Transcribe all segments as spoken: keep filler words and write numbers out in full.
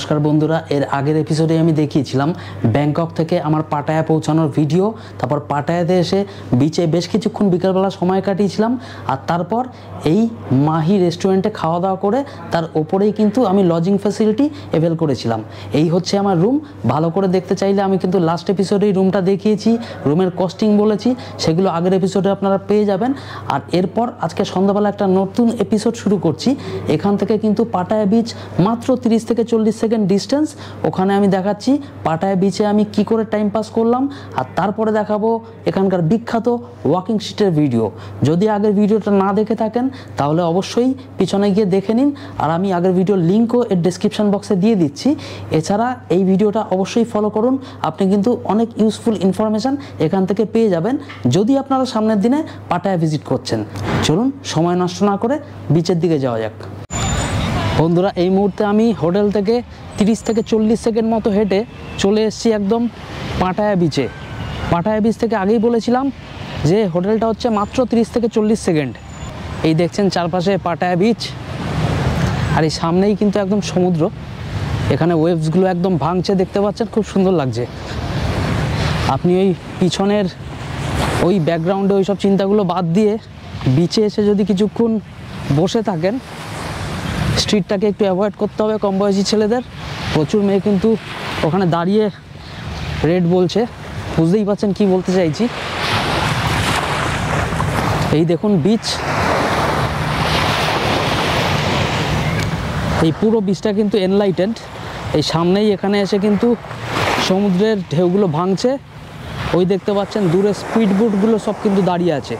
নমস্কার বন্ধুরা, এর আগের এপিসোডে আমি দেখিয়েছিলাম ব্যাংকক থেকে আমার পাটায়া পৌঁছানোর ভিডিও। তারপর পাটায়াতে এসে বিচে বেশ কিছুক্ষণ বিকালবেলা সময় কাটিয়েছিলাম, আর তারপর এই মাহি রেস্টুরেন্টে খাওয়া দাওয়া করে তার ওপরেই কিন্তু আমি লজিং ফ্যাসিলিটি অ্যাভেল করেছিলাম। এই হচ্ছে আমার রুম। ভালো করে দেখতে চাইলে আমি কিন্তু লাস্ট এপিসোডেই রুমটা দেখিয়েছি, রুমের কস্টিং বলেছি, সেগুলো আগের এপিসোডে আপনারা পেয়ে যাবেন। আর এরপর আজকে সন্ধ্যাবেলা একটা নতুন এপিসোড শুরু করছি। এখান থেকে কিন্তু পাটায়া বিচ মাত্র তিরিশ থেকে চল্লিশ সেকেন্ড ডিস্টেন্স। ওখানে আমি দেখাচ্ছি পাটায়া বিচে আমি কি করে টাইম পাস করলাম, আর তারপরে দেখাবো এখানকার বিখ্যাত ওয়াকিং স্ট্রিটের ভিডিও। যদি আগের ভিডিওটা না দেখে থাকেন তাহলে অবশ্যই পিছনে গিয়ে দেখে নিন, আর আমি আগের ভিডিওর লিঙ্কও এর ডেসক্রিপশন বক্সে দিয়ে দিচ্ছি। এছাড়া এই ভিডিওটা অবশ্যই ফলো করুন, আপনি কিন্তু অনেক ইউজফুল ইনফরমেশান এখান থেকে পেয়ে যাবেন যদি আপনারা সামনের দিনে পাটায়া ভিজিট করছেন। চলুন সময় নষ্ট না করে বিচের দিকে যাওয়া যাক। বন্ধুরা, এই মুহূর্তে আমি হোটেল থেকে তিরিশ থেকে চল্লিশ সেকেন্ড মতো হেঁটে চলে এসেছি একদম পাটায়া বিচে। পাটায়া বিচ থেকে আগেই বলেছিলাম যে হোটেলটা হচ্ছে মাত্র তিরিশ থেকে চল্লিশ সেকেন্ড। এই দেখছেন চারপাশে পাটায়া বিচ, আর এই সামনেই কিন্তু একদম সমুদ্র। এখানে ওয়েভসগুলো একদম ভাঙছে, দেখতে পাচ্ছেন, খুব সুন্দর লাগছে। আপনি ওই পিছনের ওই ব্যাকগ্রাউন্ডে ওই সব চিন্তাগুলো বাদ দিয়ে বিচে এসে যদি কিছুক্ষণ বসে থাকেন, স্ট্রিটটাকে একটু অ্যাভয়েড করতে হবে কম বয়সী ছেলেদের। প্রচুর মেয়ে কিন্তু ওখানে দাঁড়িয়ে রেড বলছে, বুঝতেই পারছেন কি বলতে চাইছি। এই দেখুন বিচ, এই পুরো বিচটা কিন্তু এনলাইটেন্ড। এই সামনেই এখানে এসে কিন্তু সমুদ্রের ঢেউগুলো ভাঙছে। ওই দেখতে পাচ্ছেন দূরে স্পিড বোটগুলো সব কিন্তু দাঁড়িয়ে আছে।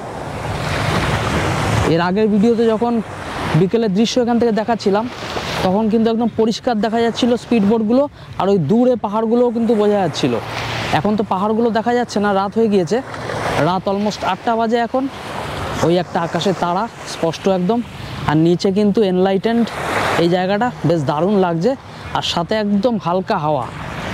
এর আগের ভিডিওতে যখন বিকেলের দৃশ্য এখান থেকে দেখাচ্ছিলাম তখন কিন্তু একদম পরিষ্কার দেখা যাচ্ছিল স্পিড বোটগুলো, আর ওই দূরে পাহাড়গুলোও কিন্তু বোঝা যাচ্ছিল। এখন তো পাহাড়গুলো দেখা যাচ্ছে না, রাত হয়ে গিয়েছে। রাত অলমোস্ট আটটা বাজে এখন। ওই একটা আকাশে তারা স্পষ্ট একদম, আর নিচে কিন্তু এনলাইটেন্ড। এই জায়গাটা বেশ দারুণ লাগছে, আর সাথে একদম হালকা হাওয়া,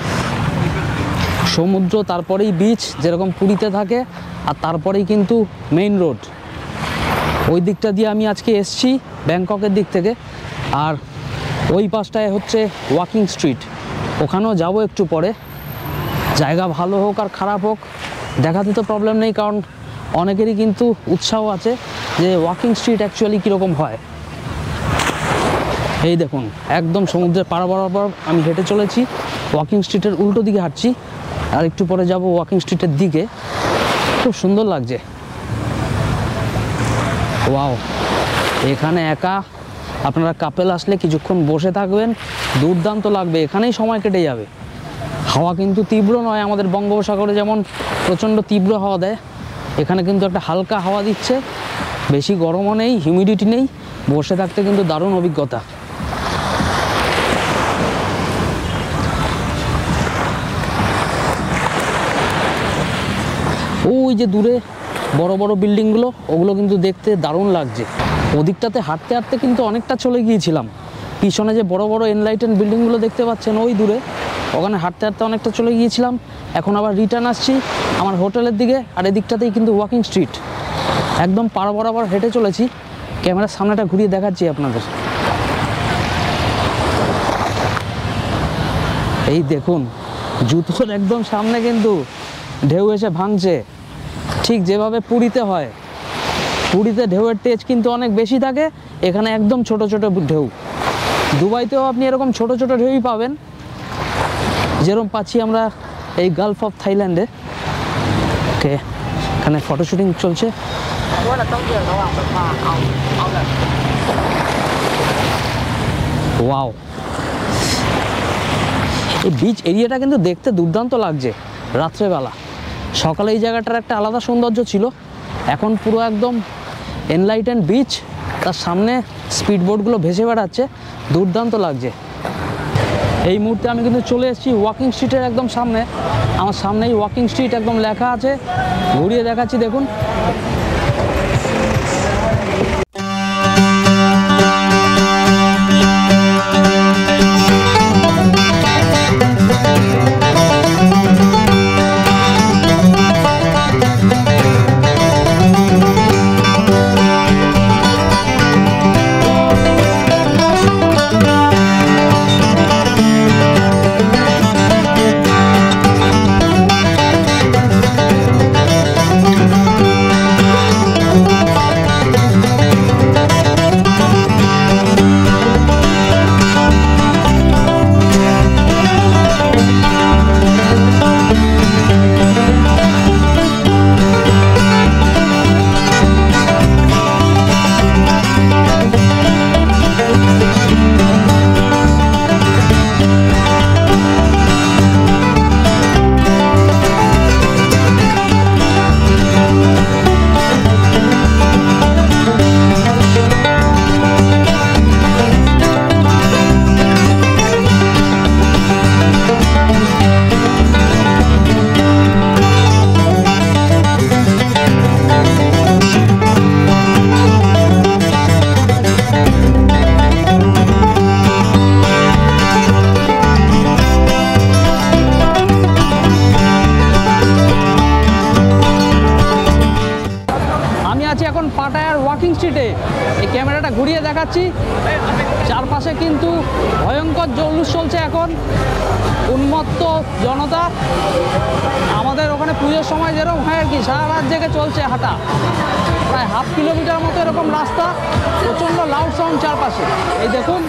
সমুদ্র, তারপরেই বিচ যেরকম পুরীতে থাকে, আর তারপরেই কিন্তু মেইন রোড। ওই দিকটা দিয়ে আমি আজকে এসছি ব্যাংককের দিক থেকে। আর ওই পাশটায় হচ্ছে ওয়াকিং স্ট্রিট, ওখানেও যাব একটু পরে। জায়গা ভালো হোক আর খারাপ হোক দেখাতে তো প্রবলেম নেই, কারণ অনেকেরই কিন্তু উৎসাহ আছে যে ওয়াকিং স্ট্রিট অ্যাকচুয়ালি কীরকম হয়। এই দেখুন একদম সমুদ্রের পাড় বরাবর আমি হেঁটে চলেছি, ওয়াকিং স্ট্রিটের উল্টো দিকে হাঁটছি। আর একটু পরে যাব ওয়াকিং স্ট্রিটের দিকে। খুব সুন্দর লাগছে। ওয়াও, এখানে একা আপনারা কাপেল আসলে কিছুক্ষণ বসে থাকবেন, দুর্দান্ত লাগবে, এখানেই সময় কেটে যাবে। হাওয়া কিন্তু তীব্র নয়, আমাদের বঙ্গোপসাগরে যেমন প্রচণ্ড তীব্র হাওয়া দেয়, এখানে কিন্তু একটা হালকা হাওয়া দিচ্ছে, বেশি গরমও নেই, হিউমিডিটি নেই। বসে থাকতে কিন্তু দারুণ অভিজ্ঞতা। ওই যে দূরে বড় বড় বিল্ডিংগুলো, ওগুলো কিন্তু দেখতে দারুণ লাগছে। ওদিকটাতে হাঁটতে হাঁটতে কিন্তু অনেকটা চলে গিয়েছিলাম। পিছনে যে বড় বড় এনলাইটেন বিল্ডিংগুলো দেখতে পাচ্ছেন ওই দূরে, ওখানে হাঁটতে হাঁটতে অনেকটা চলে গিয়েছিলাম। এখন আবার রিটার্ন আসছি আমার হোটেলের দিকে। আর এদিকটাতেই কিন্তু ওয়াকিং স্ট্রিট, একদম পাড় বরাবর হেঁটে চলেছি। ক্যামেরার সামনেটা ঘুরিয়ে দেখাচ্ছি আপনাদের। এই দেখুন জুতোর একদম সামনে কিন্তু ঢেউ এসে ভাঙছে, ঠিক যেভাবে পুরীতে হয়। পুরীতে ঢেউয়ের তেজ কিন্তু অনেক বেশি থাকে, এখানে একদম ছোট ছোট ঢেউ। দুবাইতেও আপনি এরকম ছোট ছোট ঢেউই পাবেন, যেরকম পাচ্ছি আমরা এই গালফ অফ থাইল্যান্ডে। ওকে, এখানে ফটোশুটিং চলছে। ওয়াও, এই বিচ এরিয়াটা কিন্তু দেখতে দুর্দান্ত লাগছে রাত্রেবেলা। সকালে এই জায়গাটার একটা আলাদা সৌন্দর্য ছিল, এখন পুরো একদম এনলাইটেন বিচ, তার সামনে স্পিড বোটগুলো ভেসে বেড়াচ্ছে, দুর্দান্ত লাগছে। এই মুহূর্তে আমি কিন্তু চলে এসেছি ওয়াকিং স্ট্রিটের একদম সামনে। আমার সামনেই ওয়াকিং স্ট্রিট একদম লেখা আছে, ঘুরিয়ে দেখাচ্ছি দেখুন। ঘুরিয়ে দেখাচ্ছি। চারপাশে কিন্তু ভয়ঙ্কর জৌলুস চলছে এখন, উন্মত্ত জনতা। আমাদের ওখানে পুজোর সময় যেরকম হয় আর কি, সারা রাত জেগে চলছে হাঁটা, প্রায় হাফ কিলোমিটার মতো এরকম রাস্তা, প্রচণ্ড লাউড সাউন্ড চারপাশে। এই দেখুন,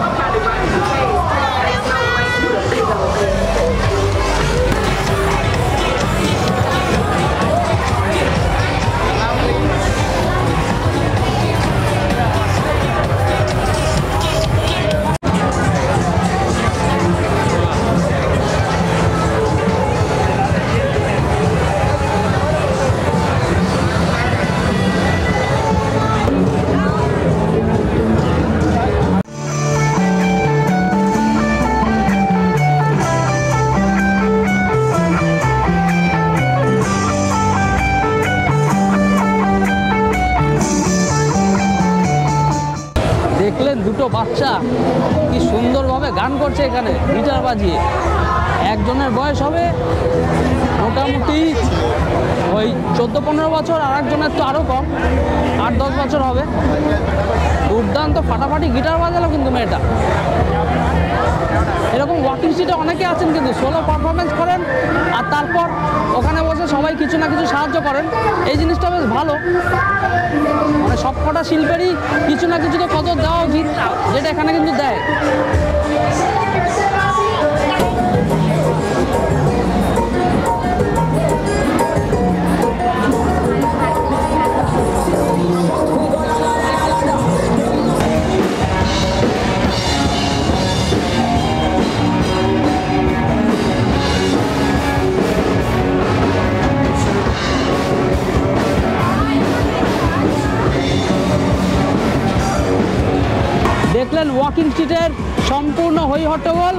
দেখলেন দুটো বাচ্চা কি সুন্দরভাবে গান করছে এখানে গিটার বাজিয়ে। একজনের বয়স হবে মোটামুটি ওই চোদ্দো পনেরো বছর, আর একজনের তো আরও কম, আট দশ বছর হবে। দুর্দান্ত ফাটাফাটি গিটার বাজালো কিন্তু মেয়েটা। এরকম ওয়াকিং স্ট্রিটে অনেকে আছেন কিন্তু সোলো পারফরমেন্স করেন, আর তারপর ওখানে বসে সবাই কিছু না কিছু সাহায্য করেন। এই জিনিসটা বেশ ভালো, মানে সব কটা শিল্পেরই কিছু না কিছু তো কদর দেওয়া উচিত, যেটা এখানে কিন্তু দেয়। দেখলেন ওয়াকিং স্ট্রিটের সম্পূর্ণ হই হট্টগোল।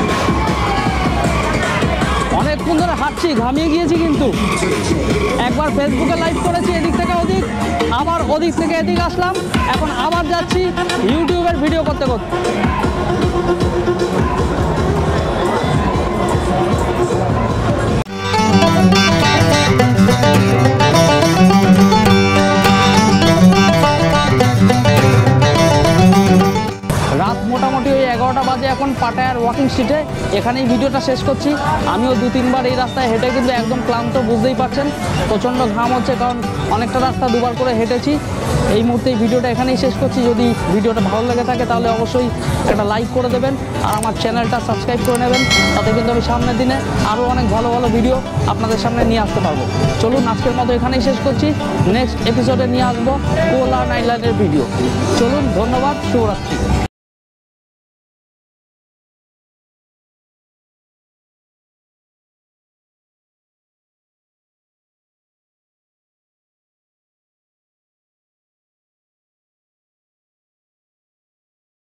অনেকক্ষণ ধরে হাঁটছি, ঘামিয়ে গিয়েছি, কিন্তু একবার ফেসবুকে লাইভ করেছি এদিক থেকে ওদিক, আবার ওদিক থেকে এদিক আসলাম, এখন আবার যাচ্ছি ইউটিউবের ভিডিও করতে করতে। রাত মোটামুটি ওই এগারোটা বাজে এখন পাটায়ার ওয়াকিং স্ট্রিটে। এখানেই ভিডিওটা শেষ করছি। আমিও দু তিনবার এই রাস্তায় হেঁটে কিন্তু একদম ক্লান্ত, বুঝতেই পারছেন, প্রচণ্ড ঘাম হচ্ছে, কারণ অনেকটা রাস্তা দুবার করে হেঁটেছি। এই মুহূর্তে এই ভিডিওটা এখানেই শেষ করছি। যদি ভিডিওটা ভালো লেগে থাকে তাহলে অবশ্যই একটা লাইক করে দেবেন, আর আমার চ্যানেলটা সাবস্ক্রাইব করে নেবেন। তাতে কিন্তু আমি সামনের দিনে আরও অনেক ভালো ভালো ভিডিও আপনাদের সামনে নিয়ে আসতে পারবো। চলুন, আজকের মতো এখানেই শেষ করছি। নেক্সট এপিসোডে নিয়ে আসবো কোলা নাইটলাইফের ভিডিও। চলুন, ধন্যবাদ, শুভরাত্রি।